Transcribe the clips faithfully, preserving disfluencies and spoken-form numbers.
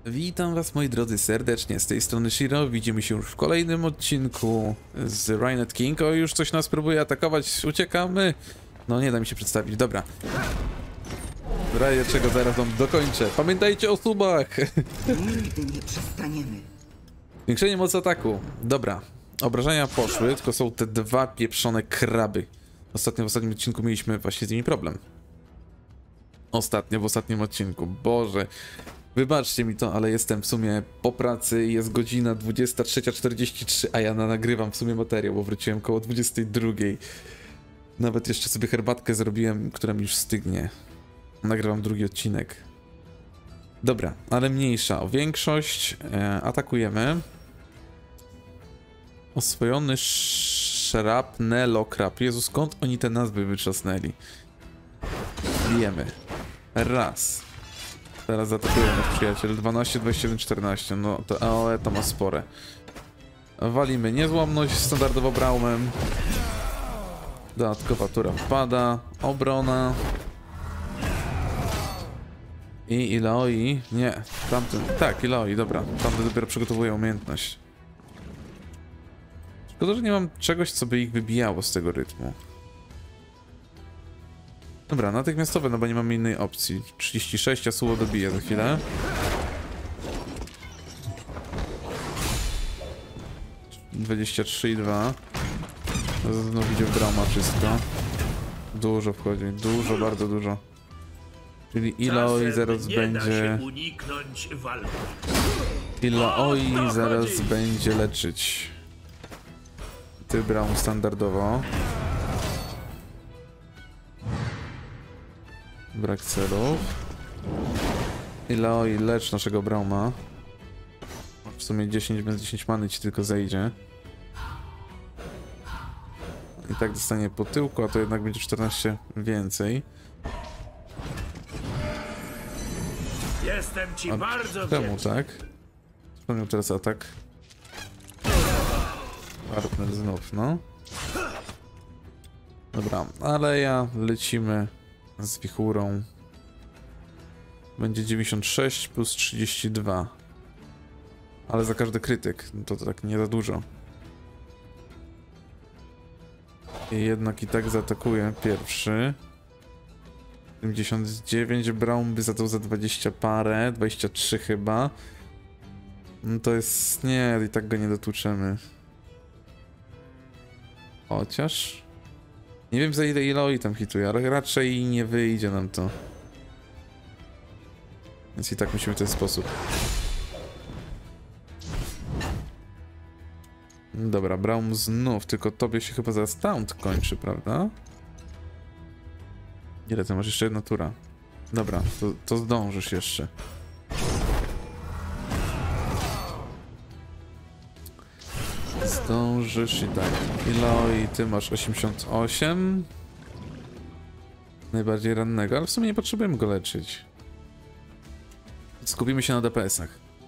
Witam was, moi drodzy, serdecznie, z tej strony Shiro. Widzimy się już w kolejnym odcinku z Rainet King. O, już coś nas próbuje atakować, uciekamy. No nie da mi się przedstawić, dobra. W razie czego zaraz wam dokończę. Pamiętajcie o subach. Nigdy nie przestaniemy. Zwiększenie mocy ataku, dobra. Obrażenia poszły, tylko są te dwa pieprzone kraby. Ostatnio w ostatnim odcinku mieliśmy właśnie z nimi problem. Ostatnio w ostatnim odcinku, Boże. Wybaczcie mi to, ale jestem w sumie po pracy, jest godzina dwudziesta trzecia czterdzieści trzy, a ja nagrywam w sumie materiał, bo wróciłem koło dwudziestej drugiej. Nawet jeszcze sobie herbatkę zrobiłem, która mi już stygnie. Nagrywam drugi odcinek. Dobra, ale mniejsza o większość. E, atakujemy. Oswojony Shrapnelokrab. Jezu, skąd oni te nazwy wyczasnęli? Bijemy. Raz. Teraz zaatakujemy nasz przyjaciel. dwanaście, dwadzieścia jeden, czternaście. No to A O E to ma spore. Walimy niezłomność standardowo Braumem. Dodatkowa tura wpada. Obrona. I Ilaoi. Nie, tamten. Tak, Ilaoi, dobra. Tamten dopiero przygotowuje umiejętność. Szkoda, że nie mam czegoś, co by ich wybijało z tego rytmu. Dobra, natychmiastowe, no bo nie mamy innej opcji. trzydzieści sześć, Yasuo dobije za chwilę. dwadzieścia trzy i dwa. Znów idzie w drama wszystko. Dużo wchodzi, dużo, bardzo dużo. Czyli Ilaoi zaraz będzie... Ilaoi zaraz będzie leczyć. Ty Braum standardowo. Brak celów. Ilaoi, lecz naszego Brauma. W sumie dziesięć, więc dziesięć many ci tylko zejdzie. I tak dostanie po tyłku, a to jednak będzie czternaście więcej. Jestem ci a bardzo temu wdzięczny. tak? Spełnił teraz atak. Partner znów, no. Dobra, ale ja lecimy z wichurą. Będzie dziewięćdziesiąt sześć plus trzydzieści dwa. Ale za każdy krytyk, no to, to tak nie za dużo. I jednak i tak zaatakuje pierwszy. siedemdziesiąt dziewięć, Braum by zadał za dwadzieścia parę, dwadzieścia trzy chyba. No to jest... nie, i tak go nie dotłuczemy. Chociaż... nie wiem za ile Ilaoi tam hituje, ale raczej nie wyjdzie nam to. Więc i tak musimy w ten sposób. Dobra, Braum znów, tylko tobie się chyba zaraz taunt kończy, prawda? Ile to masz? Jeszcze jedna tura. Dobra, to, to zdążysz jeszcze. Zdążysz i tak. Ilaoi, ty masz osiemdziesiąt osiem. Najbardziej rannego, ale w sumie nie potrzebujemy go leczyć. Skupimy się na D P S-ach.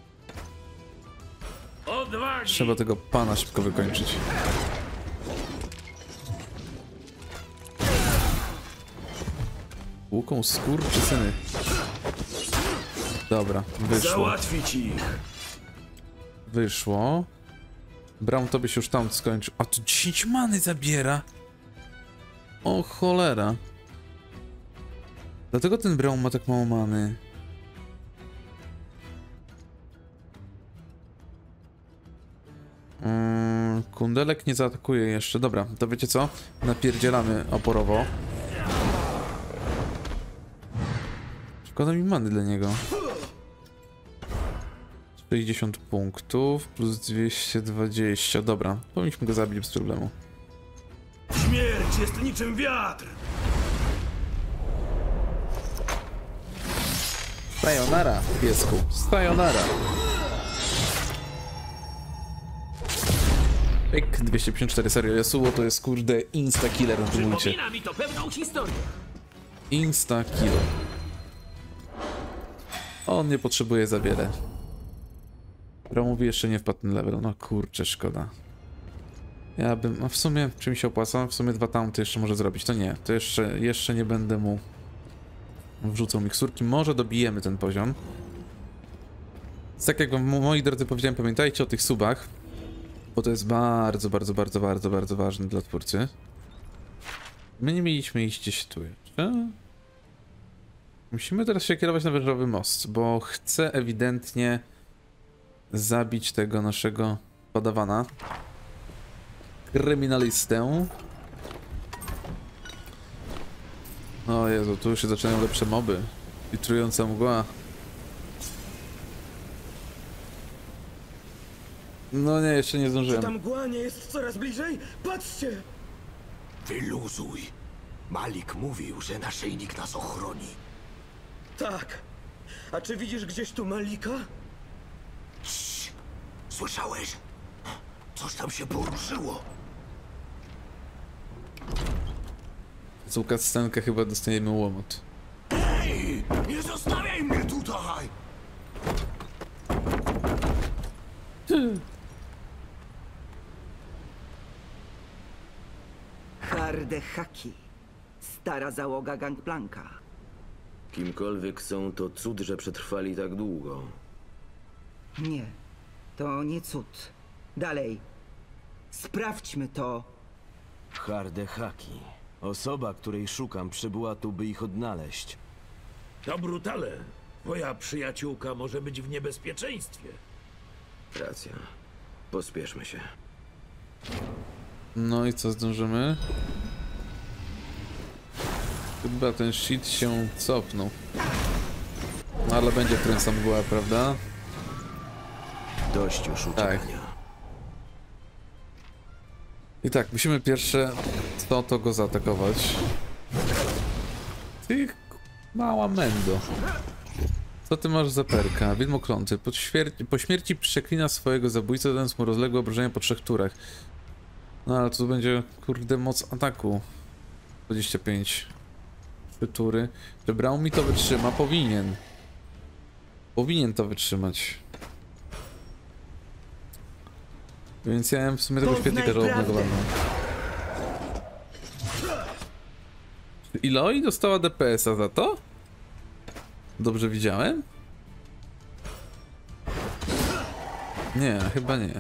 Odwagi. Trzeba tego pana szybko wykończyć. Łuką skurczysyny. Dobra, wyszło. Załatwić ich. Wyszło. Braum tobie się już tam skończył. A to dziesięć many zabiera. O cholera. Dlatego ten Braum ma tak mało many. Hmm, Kundelek nie zaatakuje jeszcze. Dobra, to wiecie co? Napierdzielamy oporowo. Szkoda mi many dla niego. sześćdziesiąt punktów plus dwieście dwadzieścia. Dobra, powinniśmy go zabić bez problemu. Śmierć jest niczym wiatr. Sayonara, piesku. Sayonara. Pyk, dwieście pięćdziesiąt cztery, serio. Yasuo to jest kurde insta-killer na tym ulcie. Przypomina mi to pewną historię. Insta-killer. On nie potrzebuje za wiele. Braum jeszcze nie wpadł ten level. No kurczę, szkoda. Ja bym... a w sumie, czy mi się opłaca? W sumie dwa taunty jeszcze może zrobić. To nie, to jeszcze, jeszcze nie będę mu wrzucał miksurki. Może dobijemy ten poziom. Tak jak wam, moi drodzy, powiedziałem, pamiętajcie o tych subach, bo to jest bardzo, bardzo, bardzo, bardzo, bardzo ważne dla twórcy. My nie mieliśmy iść gdzieś tu jeszcze. Musimy teraz się kierować na wężowy most, bo chcę ewidentnie zabić tego naszego padawana. Kryminalistę. O Jezu, tu już się zaczynają lepsze moby. I trująca mgła. No nie, jeszcze nie zdążyłem. Ta mgła nie jest coraz bliżej? Patrzcie! Wyluzuj. Malik mówił, że naszyjnik nas ochroni. Tak. A czy widzisz gdzieś tu Malika? Cii. Słyszałeś? Coś tam się poruszyło. Cuka scenkę, chyba dostaniemy łomot. Ej! Nie zostawiaj mnie tutaj! Harde Haki. Stara załoga Gangplanka. Kimkolwiek są, to cud, że przetrwali tak długo. Nie, to nie cud. Dalej. Sprawdźmy to. Harde Haki. Osoba, której szukam, przybyła tu, by ich odnaleźć. To brutale. Twoja przyjaciółka może być w niebezpieczeństwie. Racja. Pospieszmy się. No i co, zdążymy? Chyba ten shit się cofnął. No ale będzie kręca mgła, prawda? Dość już uciekania. I tak, musimy pierwsze co to go zaatakować. Ty mała mendo. Co ty masz za perka? Widmokląty. Po, po śmierci przeklina swojego zabójcę, dając mu rozległe obrażenia po trzech turach. No ale tu będzie, kurde, moc ataku. dwadzieścia pięć. Trzy tury. Czy Braum mi to wytrzyma? Powinien. Powinien to wytrzymać. Więc ja w sumie tego świetnika żałobnego walną. Czy Iloi dostała D P S a za to? Dobrze widziałem? Nie, chyba nie.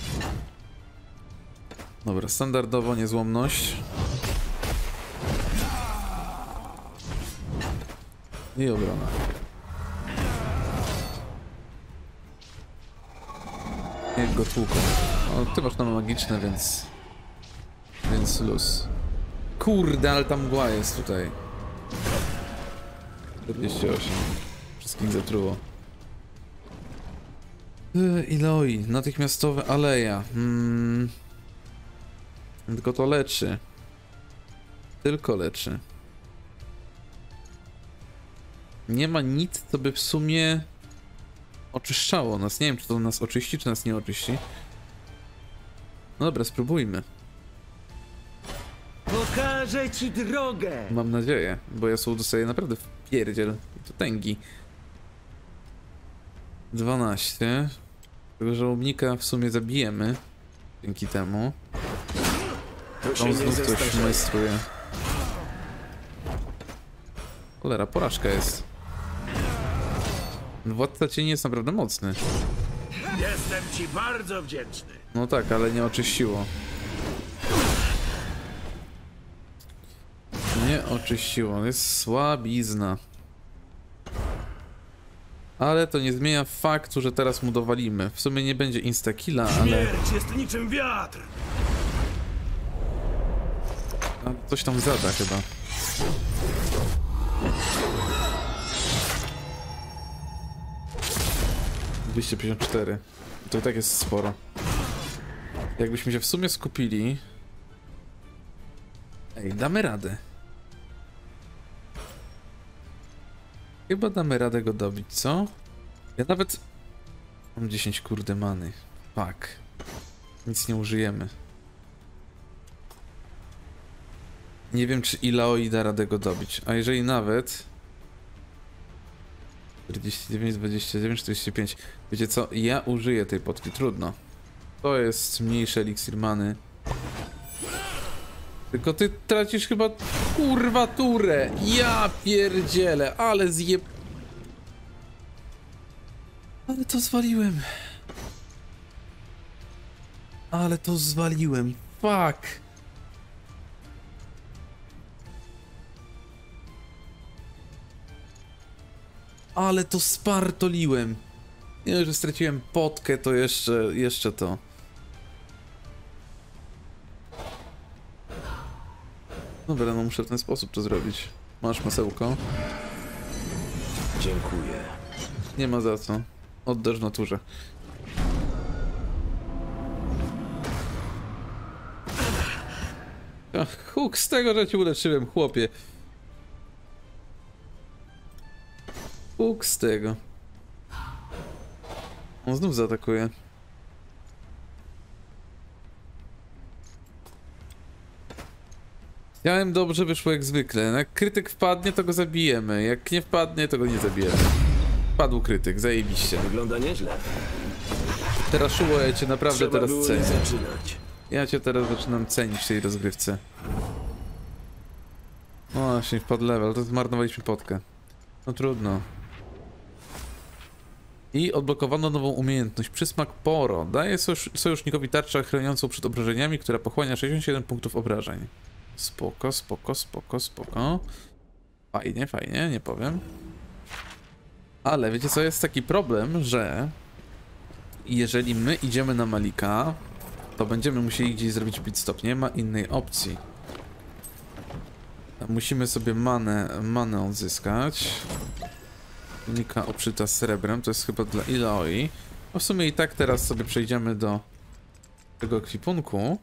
Dobra, standardowo niezłomność. I obrona. Niech go tłuką. O, ty masz tam magiczne, więc... Więc luz. Kurde, ale ta mgła jest tutaj. czterdzieści osiem. Wszystkich zatruło. Yy, Iloi. Natychmiastowe aleja. Hmm. Tylko to leczy. Tylko leczy. Nie ma nic, co by w sumie oczyszczało nas. Nie wiem, czy to nas oczyści, czy nas nie oczyści. No dobra, spróbujmy. Pokażę ci drogę! Mam nadzieję, bo ja są dostaję naprawdę w pierdziel. To tęgi. dwanaście. Tego żałobnika w sumie zabijemy. Dzięki temu. To się On nie znów coś zestarzeje. majstruje. Cholera, porażka jest. Władca cieni jest naprawdę mocny. Jestem ci bardzo wdzięczny. No tak, ale nie oczyściło. Nie oczyściło, jest słabizna. Ale to nie zmienia faktu, że teraz mu dowalimy. W sumie nie będzie instakilla, ale... Śmierć jest niczym wiatr. A coś tam zada chyba. dwieście pięćdziesiąt cztery. To i tak jest sporo. Jakbyśmy się w sumie skupili... Ej, damy radę. Chyba damy radę go dobić, co? Ja nawet... Mam dziesięć kurde many. Fuck. Nic nie użyjemy. Nie wiem, czy Iloi da radę go dobić. A jeżeli nawet... czterdzieści dziewięć, dwadzieścia dziewięć, czterdzieści pięć. Wiecie co? Ja użyję tej potki. Trudno. To jest mniejszy eliksir many. Tylko ty tracisz chyba... Kurwa turę! Ja pierdzielę, ale zje... Ale to zwaliłem. Ale to zwaliłem. Fuck. Ale to spartoliłem. Nie, że straciłem potkę, to jeszcze, jeszcze to. Dobra, no muszę w ten sposób to zrobić. Masz masełko. Dziękuję. Nie ma za co. Oddasz naturze. Ach, huk, z tego, że cię uleczyłem, chłopie. Huk z tego. On znów zaatakuje. Miałem dobrze, wyszło jak zwykle. Jak krytyk wpadnie, to go zabijemy. Jak nie wpadnie, to go nie zabijemy. Wpadł krytyk, zajebiście. Wygląda nieźle. Teraz Szuło, ja cię naprawdę Trzeba teraz było cenię. nie zaczynać. Ja cię teraz zaczynam cenić w tej rozgrywce. O, właśnie wpadł level, to zmarnowaliśmy potkę. No trudno. I odblokowano nową umiejętność. Przysmak Poro. Daje sojusz sojusznikowi tarczę chroniącą przed obrażeniami, która pochłania sześćdziesiąt siedem punktów obrażeń. Spoko, spoko, spoko, spoko. Fajnie, fajnie, nie powiem. Ale wiecie co, jest taki problem, że jeżeli my idziemy na Malika, to będziemy musieli gdzieś zrobić pit stop. Nie ma innej opcji. Musimy sobie manę, manę odzyskać. Unika obszyta srebrem, to jest chyba dla Ilaoi. No w sumie i tak teraz sobie przejdziemy do tego ekwipunku.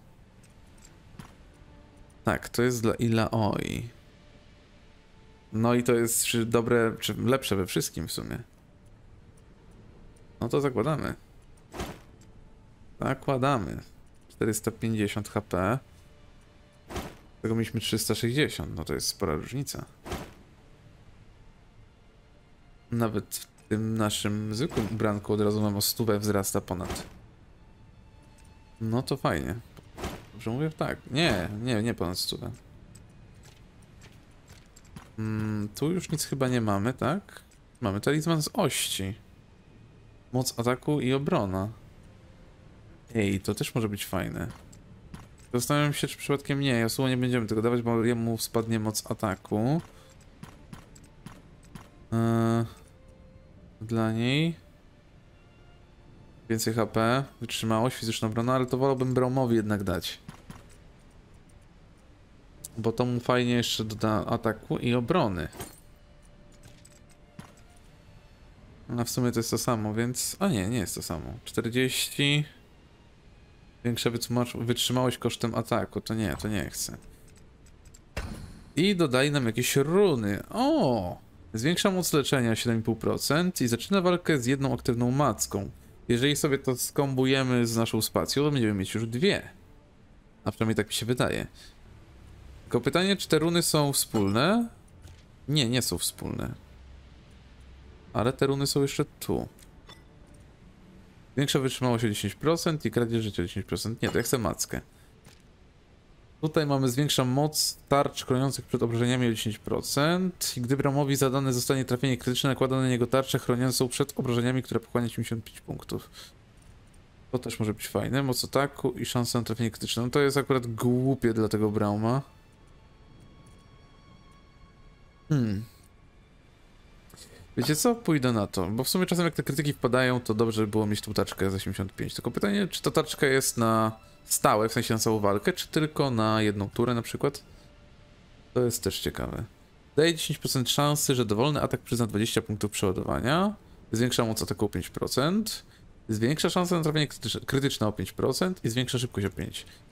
Tak, to jest dla Ilaoi. No i to jest czy dobre, czy lepsze we wszystkim w sumie. No to zakładamy. Zakładamy. czterysta pięćdziesiąt H P. Tego mieliśmy trzysta sześćdziesiąt, no to jest spora różnica. Nawet w tym naszym zwykłym ubranku od razu nam o stówę wzrasta ponad. No to fajnie. Dobrze mówię? Tak. Nie, nie, nie ponad stówę. Mm, tu już nic chyba nie mamy, tak? Mamy talizman z ości. Moc ataku i obrona. Ej, to też może być fajne. Zastanawiam się, czy przypadkiem nie. Yasuo nie będziemy tego dawać, bo jemu spadnie moc ataku. Eee, dla niej więcej H P, wytrzymałość, fizyczna obrona, ale to wolałbym Braumowi jednak dać. Bo to mu fajnie jeszcze doda ataku i obrony. A w sumie to jest to samo, więc... A nie, nie jest to samo. czterdzieści... Większa wytrzymałość kosztem ataku. To nie, to nie chcę. I dodaj nam jakieś runy. O! Zwiększa moc leczenia siedem i pół procent i zaczyna walkę z jedną aktywną macką. Jeżeli sobie to skombujemy z naszą spacją, to będziemy mieć już dwie. A przynajmniej tak mi się wydaje. Tylko pytanie, czy te runy są wspólne? Nie, nie są wspólne. Ale te runy są jeszcze tu. Większa wytrzymałość o dziesięć procent i kradzież życia o dziesięć procent. Nie, to ja chcę mackę. Tutaj mamy zwiększa moc tarcz chroniących przed obrażeniami o dziesięć procent. I gdy Braumowi zadane zostanie trafienie krytyczne, nakłada na niego tarczę chroniącą przed obrażeniami, które pochłania dziewięćdziesiąt pięć punktów. To też może być fajne. Moc ataku i szansa na trafienie krytyczne. No to jest akurat głupie dla tego Brauma. Hmm. Wiecie co? Pójdę na to, bo w sumie czasem jak te krytyki wpadają, to dobrze by było mieć tą tarczkę za osiemdziesiąt pięć. Tylko pytanie, czy ta tarczka jest na stałe, w sensie na całą walkę, czy tylko na jedną turę na przykład? To jest też ciekawe. Daje dziesięć procent szansy, że dowolny atak przyzna dwadzieścia punktów przeładowania. Zwiększa moc ataku o pięć procent. Zwiększa szansę na trafienie krytyczne o pięć procent i zwiększa szybkość o pięć procent.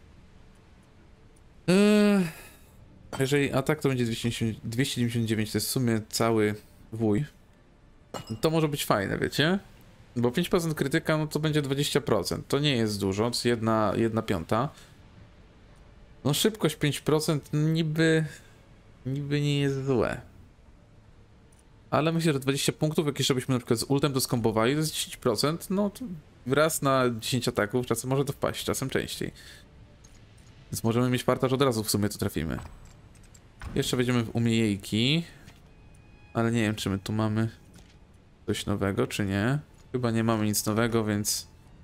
Eee, jeżeli atak to będzie dwieście dziewięćdziesiąt dziewięć, to jest w sumie cały wój. To może być fajne, wiecie? Bo pięć procent krytyka, no to będzie dwadzieścia procent. To nie jest dużo, to jest jedna, jedna piąta. No szybkość pięć procent niby... Niby nie jest złe. Ale myślę, że dwadzieścia punktów, jak jeszcze byśmy na przykład z ultem to skombowali, to jest dziesięć procent, no to raz na dziesięć ataków, czasem może to wpaść, czasem częściej. Więc możemy mieć partaż od razu w sumie to trafimy. Jeszcze wejdziemy w umiejętności. Ale nie wiem, czy my tu mamy coś nowego, czy nie. Chyba nie mamy nic nowego, więc...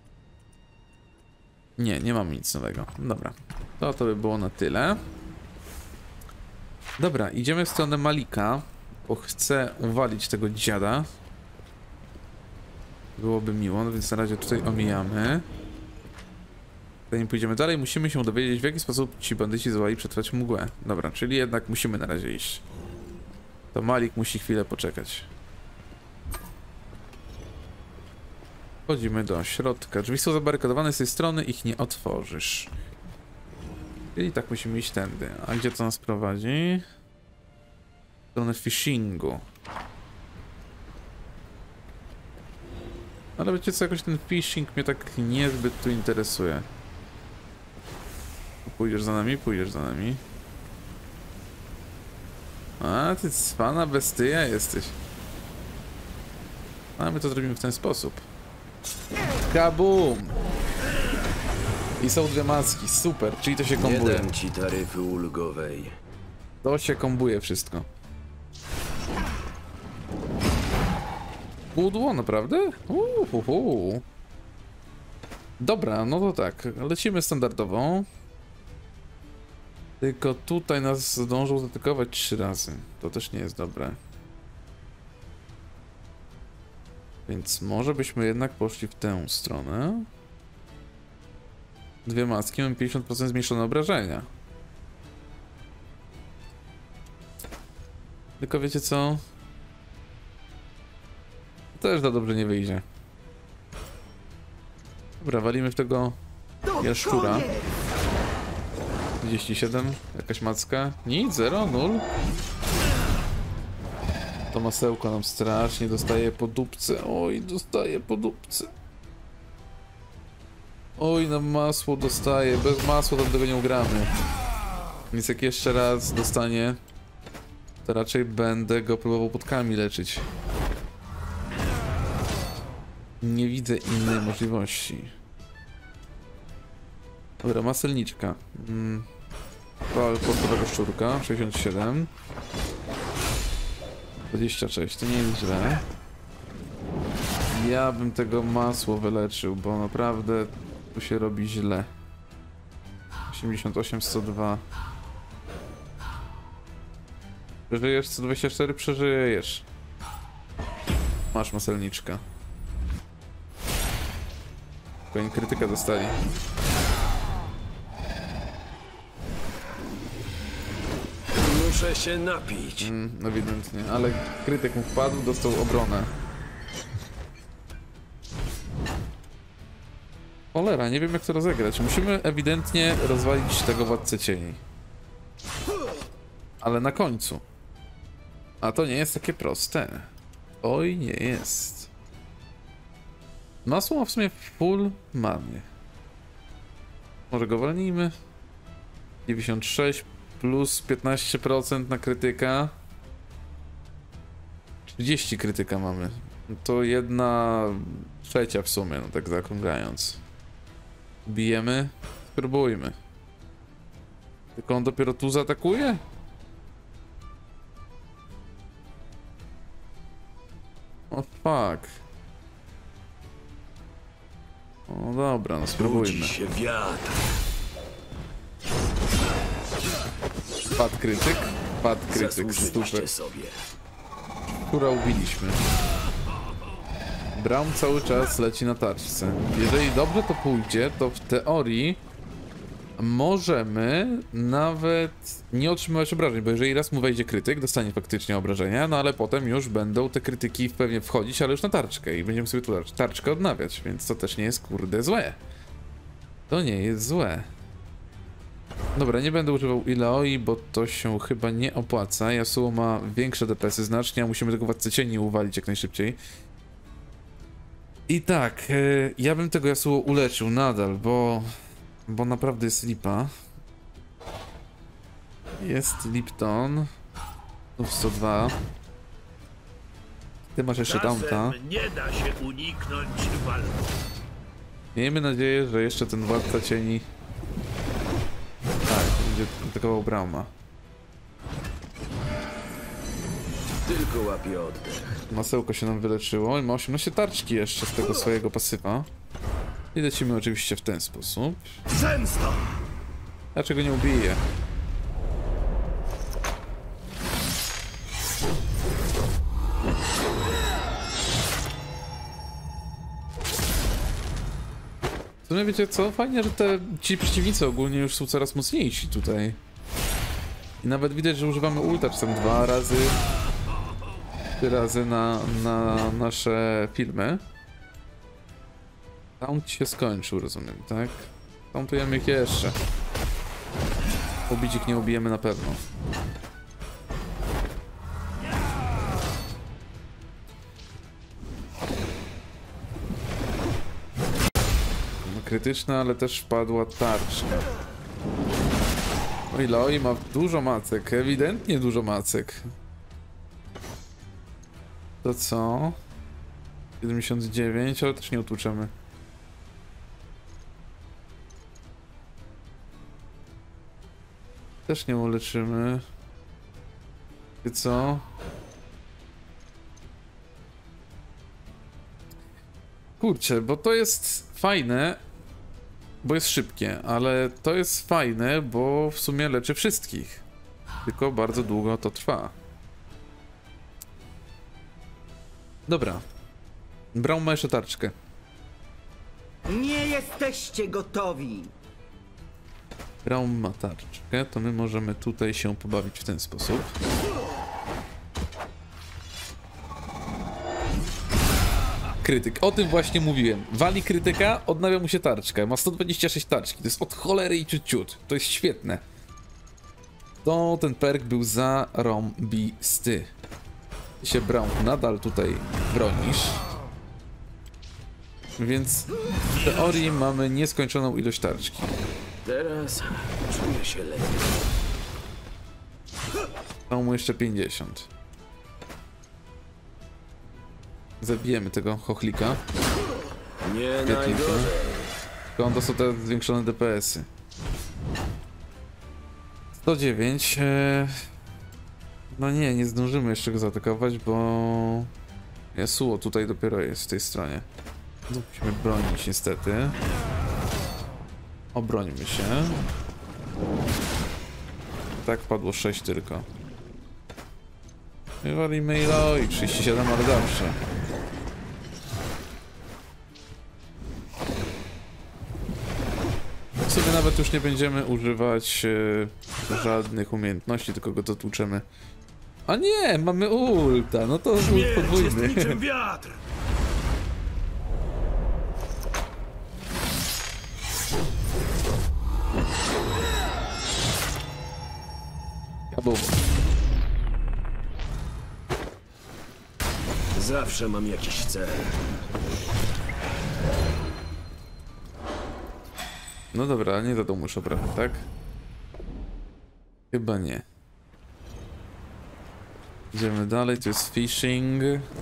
Nie, nie mamy nic nowego. Dobra. To to by było na tyle. Dobra, idziemy w stronę Malika, bo chcę uwalić tego dziada. Byłoby miło, no więc na razie tutaj omijamy. Zanim pójdziemy dalej, musimy się dowiedzieć, w jaki sposób ci bandyci zdołali przetrwać mgłę. Dobra, czyli jednak musimy na razie iść. To Malik musi chwilę poczekać. Wchodzimy do środka. Drzwi są zabarykadowane z tej strony, ich nie otworzysz. Czyli tak musimy iść tędy. A gdzie to nas prowadzi? W stronę fishingu. Ale wiecie co, jakoś ten fishing mnie tak niezbyt tu interesuje. Pójdziesz za nami? Pójdziesz za nami. A, ty cwana bestyja jesteś. A my to zrobimy w ten sposób. Kabum! I są dwie maski, super, czyli to się Nie kombuje. dam ci taryfy ulgowej. To się kombuje wszystko. Pudło, naprawdę? Uhuhu. Dobra, no to tak, lecimy standardową. Tylko tutaj nas zdążą zaatakować trzy razy. To też nie jest dobre. Więc może byśmy jednak poszli w tę stronę. Dwie maski, mamy pięćdziesiąt procent zmniejszone obrażenia. Tylko wiecie co? Też za dobrze nie wyjdzie. Dobra, walimy w tego jaszczura. trzydzieści siedem, jakaś macka. Nic, zero, nul. To masełko nam strasznie dostaje po dupce. Oj, dostaje po dupce. Oj, nam masło dostaje. Bez masła tam tego nie ugramy. Więc jak jeszcze raz dostanie, to raczej będę go próbował podkami leczyć. Nie widzę innej możliwości. Dobra, maselniczka. Mm. Portowego szczurka, sześćdziesiąt siedem. dwadzieścia sześć, to nie jest źle. Ja bym tego masło wyleczył, bo naprawdę tu się robi źle. osiemdziesiąt osiem, sto dwa. Przeżyjesz? sto dwadzieścia cztery? Przeżyjesz. Masz maselniczka. Tylko krytyka dostali. Muszę się napić. Mm, ewidentnie, ale krytyk mu wpadł, dostał obronę. Cholera, nie wiem jak to rozegrać. Musimy ewidentnie rozwalić tego władcę cieni. Ale na końcu. A to nie jest takie proste. Oj, nie jest. Masło ma w sumie full many. Może go walnijmy. dziewięćdziesiąt sześć plus piętnaście procent na krytyka. trzydzieści krytyka mamy. To jedna trzecia w sumie, no tak zaokrąglając. Bijemy? Spróbujmy. Tylko on dopiero tu zaatakuje? O fuck. O dobra, no spróbujmy. Budzi się wiatr. Padł krytyk? Padł krytyk, Zasłużyliście super. sobie. Która ubiliśmy. Braum cały czas leci na tarczce. Jeżeli dobrze to pójdzie, to w teorii możemy nawet nie otrzymywać obrażeń, bo jeżeli raz mu wejdzie krytyk, dostanie faktycznie obrażenia, no ale potem już będą te krytyki pewnie wchodzić, ale już na tarczkę i będziemy sobie tu tarczkę odnawiać, więc to też nie jest kurde złe. To nie jest złe. Dobra, nie będę używał Ileoi, bo to się chyba nie opłaca. Yasuo ma większe D P S-y znacznie, a musimy tego władcę cieni uwalić jak najszybciej. I tak, yy, ja bym tego Yasuo uleczył nadal, bo... Bo naprawdę jest lipa. Jest Lipton. Tu sto dwa. Ty masz jeszcze tamta. Czasem nie da się uniknąć walki. Miejmy nadzieję, że jeszcze ten władca cieni... Tak, będzie atakował Brauma. Tylko łapie oddech. Masełko się nam wyleczyło i ma osiemnaście tarczki jeszcze z tego swojego pasywa. I lecimy oczywiście w ten sposób. Zemsta! Dlaczego nie ubiję? W sumie wiecie co? Fajnie, że te ci przeciwnicy ogólnie już są coraz mocniejsi tutaj. I nawet widać, że używamy ulta czasem dwa razy, trzy razy na, na nasze filmy. Taunt się skończył, rozumiem, tak? Tauntujemy ich jeszcze. Ubić ich nie ubijemy na pewno. No, krytyczna, ale też wpadła tarcza. Oj, Loi ma dużo macek, ewidentnie dużo macek. To co? siedemdziesiąt dziewięć, ale też nie utłuczemy. Też nie uleczymy. I co? Kurczę, bo to jest fajne, bo jest szybkie, ale to jest fajne, bo w sumie leczy wszystkich. Tylko bardzo długo to trwa. Dobra. Braum ma jeszcze tarczkę. Nie jesteście gotowi! Braum ma tarczkę, to my możemy tutaj się pobawić w ten sposób. Krytyk, o tym właśnie mówiłem. Wali krytyka, odnawia mu się tarczkę. Ma sto dwadzieścia sześć tarczki, to jest od cholery i ciut ciut. To jest świetne. To ten perk był zarąbisty. Ty się, Braum, nadal tutaj bronisz. Więc w teorii mamy nieskończoną ilość tarczki. Teraz czuję się lepiej. Mam mu jeszcze pięćdziesiąt. Zabijemy tego chochlika. Nie najgorzej. Tylko on dostał te zwiększone D P S-y. sto dziewięć. E... No nie, nie zdążymy jeszcze go zaatakować, bo... Yasuo tutaj dopiero jest w tej stronie. No, musimy bronić niestety. Obrońmy się. Tak, padło sześć tylko. Wywalimy ilo i trzydzieści siedem, ale dobrze. W sumie nawet już nie będziemy używać e, żadnych umiejętności, tylko go dotłuczemy. A nie, mamy ulta, no to ult Śmierć jest podwójny. niczym wiatr! Kabum. Zawsze mam jakiś cel. No dobra, nie zadał mu obrażeń, tak? Chyba nie. Idziemy dalej, to jest fishing.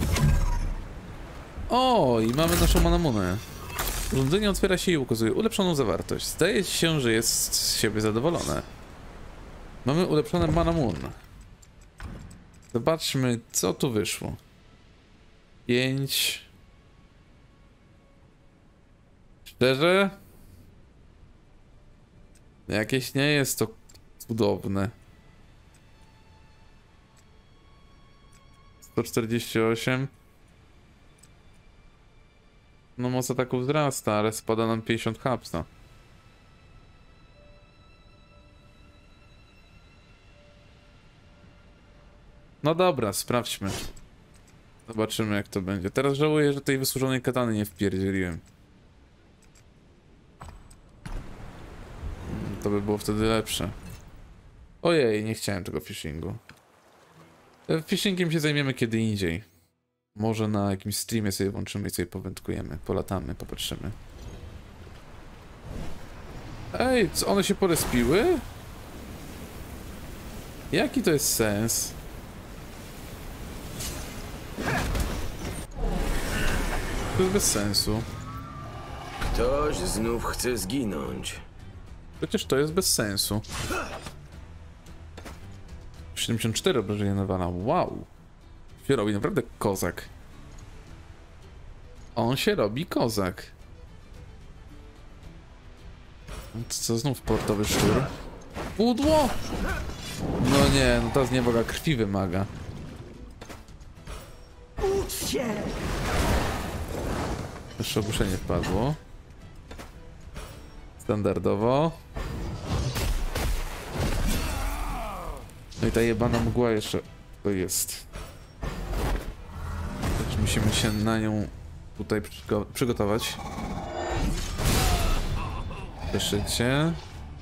O, i mamy naszą manamunę. Urządzenie otwiera się i ukazuje ulepszoną zawartość. Zdaje się, że jest z siebie zadowolone. Mamy ulepszone manamun. Zobaczmy, co tu wyszło. Pięć. Szczerze? Jakieś nie jest to cudowne. sto czterdzieści osiem. No moc ataku wzrasta, ale spada nam pięćdziesiąt hapsa. No dobra, sprawdźmy. Zobaczymy jak to będzie. Teraz żałuję, że tej wysłużonej katany nie wpierdzieliłem. To by było wtedy lepsze. Ojej, nie chciałem tego fishingu. Fishingiem się zajmiemy kiedy indziej. Może na jakimś streamie sobie włączymy i sobie powędkujemy, polatamy, popatrzymy. Ej, co one się porespiły? Jaki to jest sens? To jest bez sensu. Ktoś znów chce zginąć. Przecież to jest bez sensu. siedemdziesiąt cztery obrażenia nawala, wow. się robi naprawdę kozak. On się robi kozak. Co znów portowy szczur? Pudło! No nie, no ta zniewaga krwi wymaga. Ucz się! Jeszcze ogłuszenie wpadło. Standardowo. No i ta jebana mgła jeszcze to jest. Także musimy się na nią tutaj przygo przygotować. Cieszycie.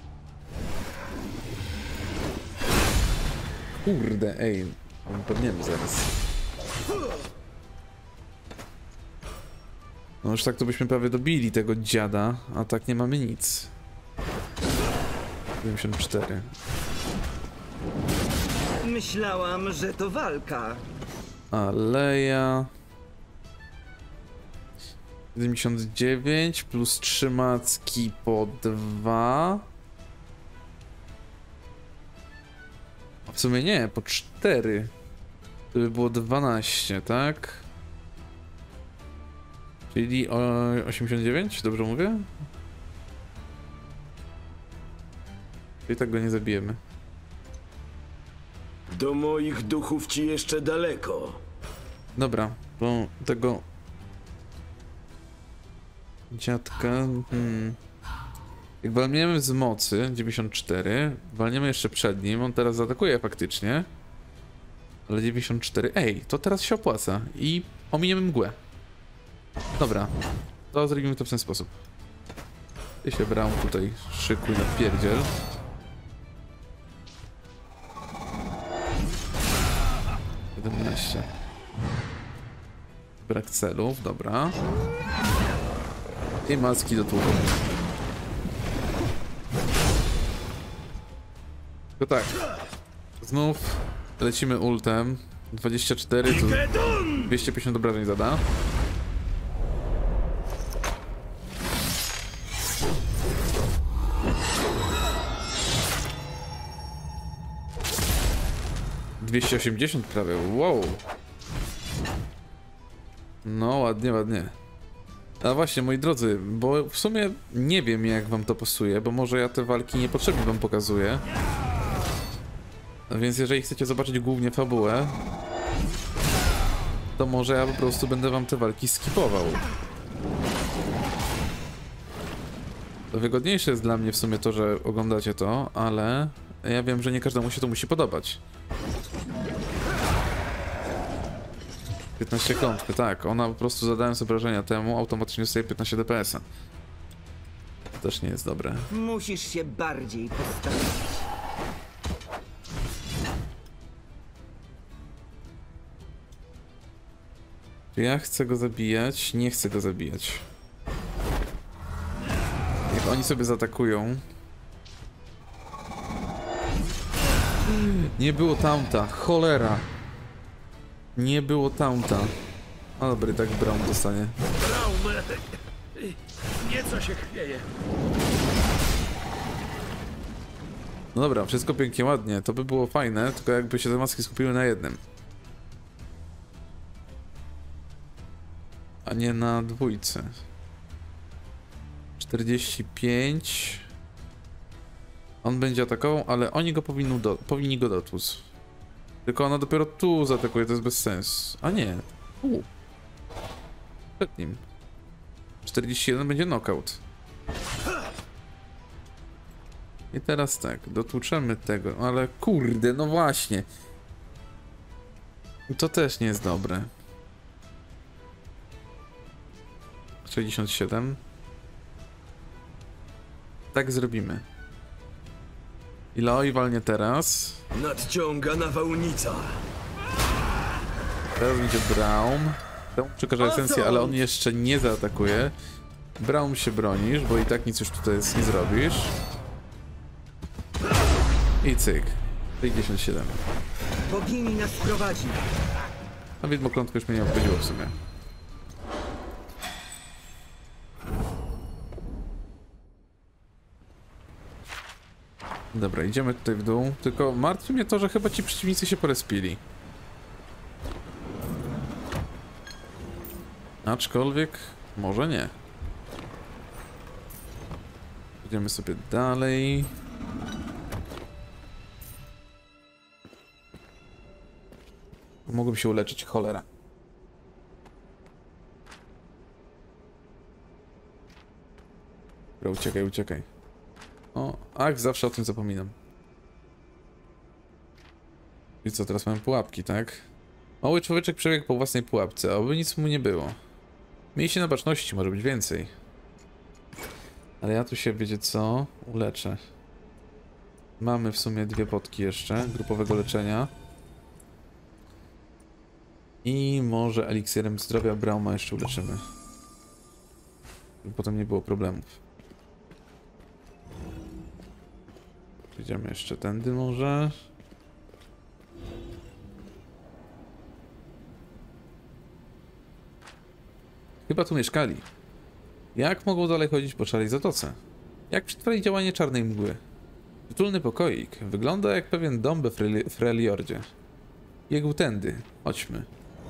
Kurde, ej. Padniemy zaraz. No już tak to byśmy prawie dobili tego dziada, a tak nie mamy nic. siedemdziesiąt cztery. Myślałam, że to walka. Aleja. siedemdziesiąt dziewięć plus trzy macki po dwa. A w sumie nie, po cztery. To by było dwanaście, tak? Czyli o osiemdziesiąt dziewięć, dobrze mówię? I tak go nie zabijemy. Do moich duchów ci jeszcze daleko. Dobra, bo tego dziadka... Hmm. Jak walniemy z mocy, dziewięćdziesiąt cztery, walniemy jeszcze przed nim, on teraz zaatakuje faktycznie. Ale dziewięćdziesiąt cztery, ej, to teraz się opłaca i ominiemy mgłę. Dobra, to zrobimy to w ten sposób. Ty się Braum tutaj szykuj na pierdziel. siedemnaście. Brak celów, dobra. I maski do tłumu. To tak. Znów lecimy ultem. dwadzieścia cztery to dwieście pięćdziesiąt obrażeń zada. dwieście osiemdziesiąt prawie, wow. No ładnie, ładnie. A właśnie, moi drodzy, bo w sumie nie wiem, jak wam to pasuje, bo może ja te walki niepotrzebnie wam pokazuję. Więc jeżeli chcecie zobaczyć głównie fabułę, to może ja po prostu będę wam te walki skipował. To wygodniejsze jest dla mnie w sumie to, że oglądacie to, ale ja wiem, że nie każdemu się to musi podobać. piętnaście klątwy, tak, ona po prostu zadając obrażenia temu automatycznie dostaje piętnaście D P S a. To też nie jest dobre. Musisz się bardziej postawić. Czy ja chcę go zabijać? Nie chcę go zabijać. Jak oni sobie zaatakują... Nie było taunta, cholera! Nie było taunta. A dobry, tak Braum dostanie. Braum! Nieco się chwieje. No dobra, wszystko pięknie, ładnie. To by było fajne, tylko jakby się te maski skupiły na jednym. A nie na dwójce. czterdzieści pięć. On będzie atakował, ale oni go powinni, do, powinni go dotłuc. Tylko ona dopiero tu zaatakuje, to jest bez sensu. A nie. Tu. Przed nim. czterdzieści jeden będzie knockout. I teraz tak, dotłuczemy tego, ale kurde, no właśnie. To też nie jest dobre. sześćdziesiąt siedem. Tak zrobimy. Iloi walnie teraz. Nadciąga nawałnica. Teraz będzie Braum. Temu przekaże esencję, ale on jeszcze nie zaatakuje. Braum się bronisz, bo i tak nic już tutaj nie zrobisz. I cyk. sześćdziesiąt siedem. Bogini nas prowadzi. A widmo klątko już mnie nie obchodziło w sumie. Dobra, idziemy tutaj w dół. Tylko martwi mnie to, że chyba ci przeciwnicy się porespili. Aczkolwiek może nie. Idziemy sobie dalej. Mogłem się uleczyć, cholera. Dobra, uciekaj, uciekaj. O, ach, zawsze o tym zapominam. I co, teraz mamy pułapki, tak? Mały człowieczek przebiegł po własnej pułapce, oby nic mu nie było. Miejcie na baczności, może być więcej. Ale ja tu się, wiecie co, uleczę. Mamy w sumie dwie potki jeszcze, grupowego leczenia. I może eliksirem zdrowia Brauma jeszcze uleczymy. Żeby potem nie było problemów. Idziemy jeszcze tędy może. Chyba tu mieszkali. Jak mogą dalej chodzić po szarej zatoce? Jak przetrwali działanie czarnej mgły? Tytulny pokoik. Wygląda jak pewien dom we Freljordzie. Biegł tędy. Chodźmy.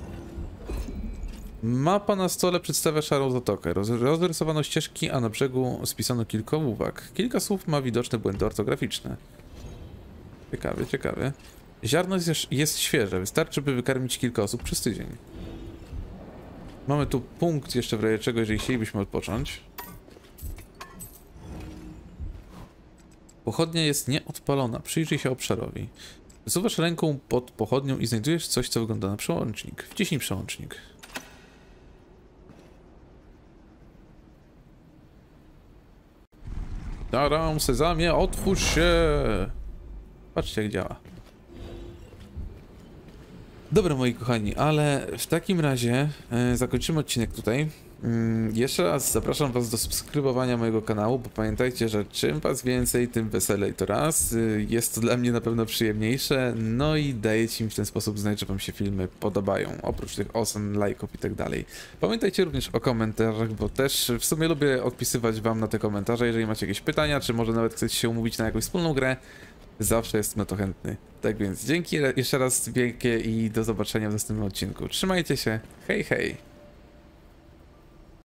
Mapa na stole przedstawia szarą zatokę. Roz rozrysowano ścieżki, a na brzegu spisano kilka uwag. Kilka słów ma widoczne błędy ortograficzne. Ciekawie, ciekawie. Ziarno jest, jest świeże. Wystarczy, by wykarmić kilka osób przez tydzień. Mamy tu punkt jeszcze w razie czego, jeżeli chcielibyśmy odpocząć. Pochodnia jest nieodpalona. Przyjrzyj się obszarowi. Wysuwasz ręką pod pochodnią i znajdujesz coś, co wygląda na przełącznik. Wciśnij przełącznik. Taram, sezamie, otwórz się! Patrzcie, jak działa. Dobra, moi kochani, ale w takim razie e, zakończymy odcinek tutaj. Mm, jeszcze raz zapraszam was do subskrybowania mojego kanału, bo pamiętajcie, że czym was więcej, tym weselej to raz. Y, jest to dla mnie na pewno przyjemniejsze, no i dajecie mi w ten sposób znać, że wam się filmy podobają, oprócz tych ocen, lajków i tak dalej. Pamiętajcie również o komentarzach, bo też w sumie lubię odpisywać wam na te komentarze, jeżeli macie jakieś pytania, czy może nawet chcecie się umówić na jakąś wspólną grę. Zawsze jestem na to chętny. Tak więc dzięki jeszcze raz wielkie i do zobaczenia w następnym odcinku. Trzymajcie się. Hej, hej.